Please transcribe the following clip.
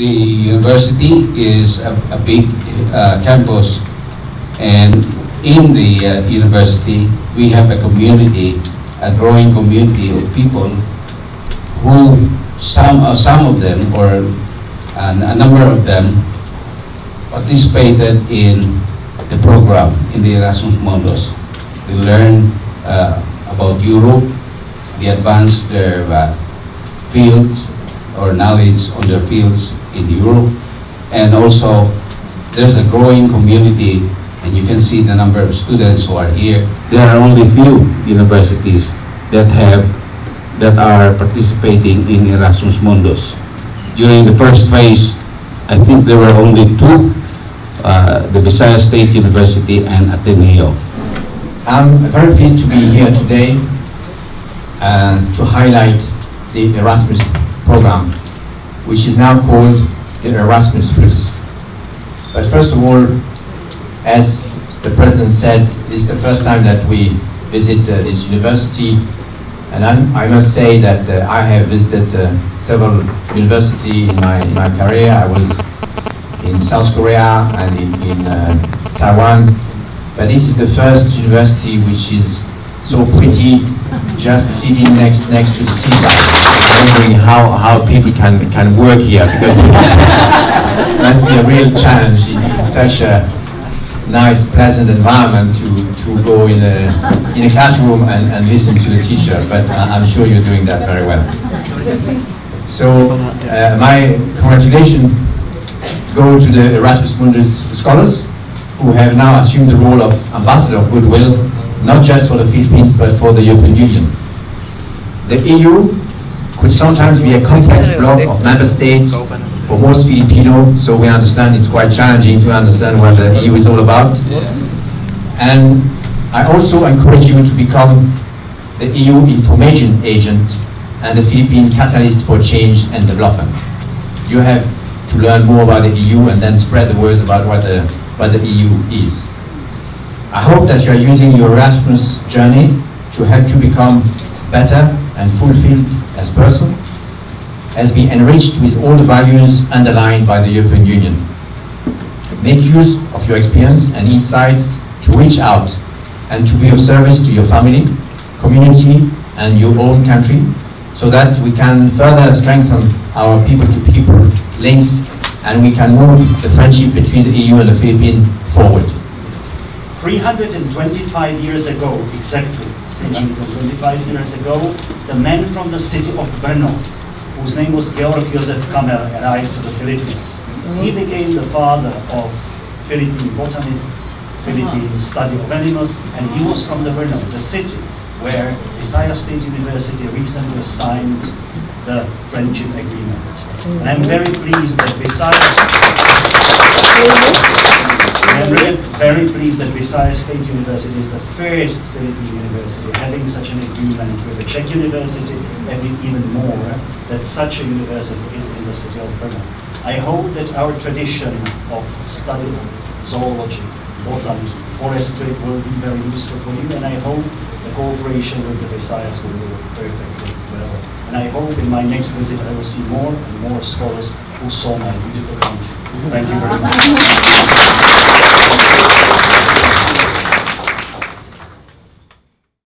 The university is a big campus, and in the university we have a community, a growing community of people who some of them, or a number of them, participated in the program in the Erasmus Mundus. They learn about Europe, they advance their fields or knowledge on their fields in Europe, and also there's a growing community, and you can see the number of students who are here. There are only few universities that are participating in Erasmus Mundus. During the first phase, I think there were only two, the Visayas State University and Ateneo. I'm very pleased to be here today to highlight the Erasmus program, which is now called the Erasmus Plus. But first of all, as the President said, this is the first time that we visit this university, and I must say that I have visited several universities in my career. I was in South Korea and in Taiwan, but this is the first university which is so pretty, just sitting next to the seaside. Wondering how people can work here, because it must be a real challenge in such a nice, pleasant environment to go in a classroom and listen to the teacher. But I'm sure you're doing that very well. So my congratulations go to the Erasmus Mundus scholars, who have now assumed the role of ambassador of goodwill, not just for the Philippines but for the European Union. The EU could sometimes be a complex block of member states for most Filipinos, so we understand it's quite challenging to understand what the EU is all about. And I also encourage you to become the EU information agent and the Philippine catalyst for change and development. You have to learn more about the EU and then spread the word about what the EU is. I hope that you are using your Erasmus journey to help you become better and fulfilled as a person, as be enriched with all the values underlined by the European Union. Make use of your experience and insights to reach out and to be of service to your family, community, and your own country, so that we can further strengthen our people-to-people links and we can move the friendship between the EU and the Philippines forward. 325 years ago, exactly 325 years ago, the man from the city of Brno, whose name was Georg Josef Kamel, arrived to the Philippines. He became the father of Philippine botany, Philippine study of animals, and he was from the Brno, the city where Visayas State University recently signed the friendship agreement. And I'm very pleased that Visayas State University is the first Philippine university having such an agreement with the Czech university, and even more that such a university is in the city of Brno. I hope that our tradition of study of zoology, botany, forestry will be very useful for you, and I hope the cooperation with the Visayas will work perfectly well. And I hope in my next visit I will see more and more scholars who saw my beautiful country. Thank you very much.